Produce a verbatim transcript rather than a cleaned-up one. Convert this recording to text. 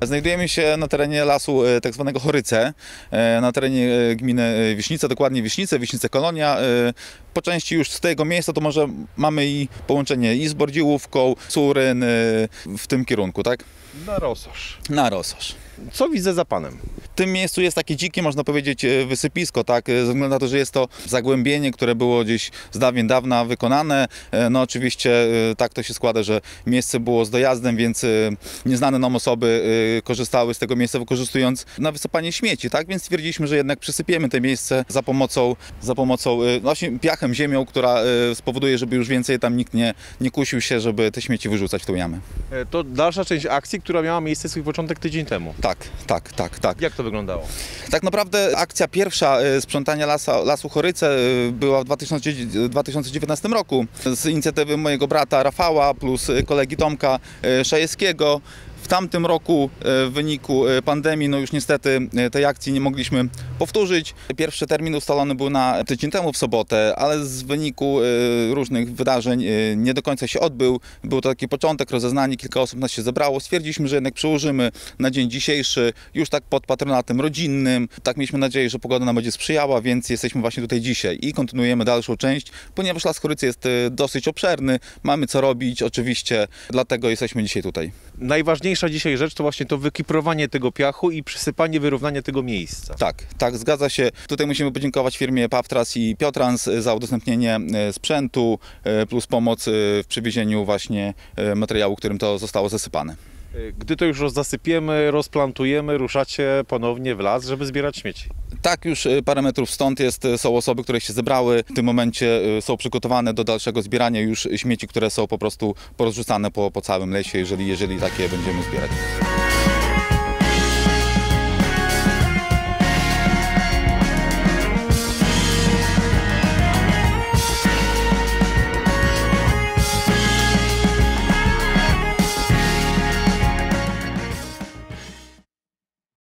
Znajdujemy się na terenie lasu tak zwanego Choryce, na terenie gminy Wiśnice, dokładnie Wiśnice, Wiśnice Kolonia. Po części już z tego miejsca to może mamy i połączenie i z Bordziłówką, Suryn, w tym kierunku, tak? Na Rososz. Na Rososz. Co widzę za panem? W tym miejscu jest takie dzikie, można powiedzieć, wysypisko, tak? Ze względu na to, że jest to zagłębienie, które było gdzieś z dawien dawna wykonane. No oczywiście tak to się składa, że miejsce było z dojazdem, więc nieznane nam osoby korzystały z tego miejsca, wykorzystując na wysypanie śmieci, tak? Więc stwierdziliśmy, że jednak przysypiemy to miejsce za pomocą, za pomocą właśnie piachem, ziemią, która spowoduje, żeby już więcej tam nikt nie, nie kusił się, żeby te śmieci wyrzucać w tą jamę. To dalsza część akcji, która miała miejsce swój początek tydzień temu. Tak, tak, tak, tak. Jak to wyglądało? Tak naprawdę akcja pierwsza sprzątania lasa, lasu Choryce była w dwa tysiące dziewiętnastym roku z inicjatywy mojego brata Rafała plus kolegi Tomka Szajewskiego. W tamtym roku w wyniku pandemii, no już niestety tej akcji nie mogliśmy powtórzyć. Pierwszy termin ustalony był na tydzień temu w sobotę, ale z wyniku różnych wydarzeń nie do końca się odbył. Był to taki początek, rozeznanie, kilka osób nas się zebrało. Stwierdziliśmy, że jednak przełożymy na dzień dzisiejszy, już tak pod patronatem rodzinnym. Tak mieliśmy nadzieję, że pogoda nam będzie sprzyjała, więc jesteśmy właśnie tutaj dzisiaj i kontynuujemy dalszą część, ponieważ las Chorycy jest dosyć obszerny, mamy co robić oczywiście, dlatego jesteśmy dzisiaj tutaj. Najważniejsza dzisiaj rzecz to właśnie to wykiprowanie tego piachu i przysypanie, wyrównanie tego miejsca. Tak, tak, zgadza się. Tutaj musimy podziękować firmie Pawtras i Piotrans za udostępnienie sprzętu plus pomoc w przywiezieniu właśnie materiału, którym to zostało zasypane. Gdy to już rozzasypiemy, rozplantujemy, ruszacie ponownie w las, żeby zbierać śmieci. Tak, już parę metrów stąd jest, są osoby, które się zebrały. W tym momencie są przygotowane do dalszego zbierania już śmieci, które są po prostu porozrzucane po, po całym lesie, jeżeli, jeżeli takie będziemy zbierać.